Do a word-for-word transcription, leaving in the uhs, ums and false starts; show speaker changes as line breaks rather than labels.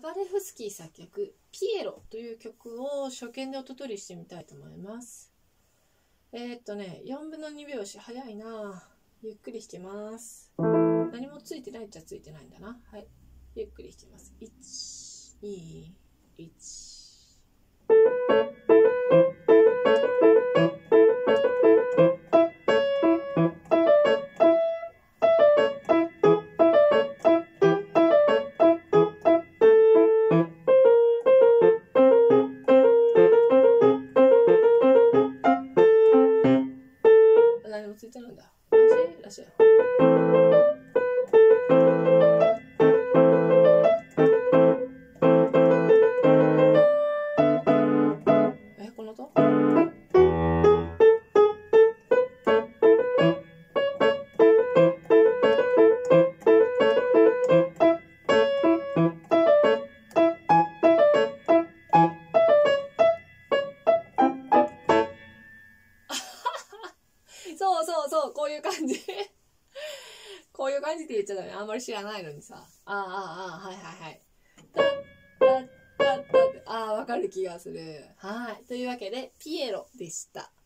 バレフスキー作曲「ピエロ」という曲を初見で音取りしてみたいと思います。えー、っとねよんぶんのに拍子早いな。ゆっくり弾きます。何もついてないっちゃついてないんだな。はい、ゆっくり弾きます。いち、に、いち。何もついてないんだ。らしいらしい。え、この音？そうそうそう、こういう感じ。こういう感じって言っちゃダメ。あんまり知らないのにさ。ああ、ああ、はいはいはい。タッタッタッタッ、ああ、わかる気がする。はい。というわけで、ピエロでした。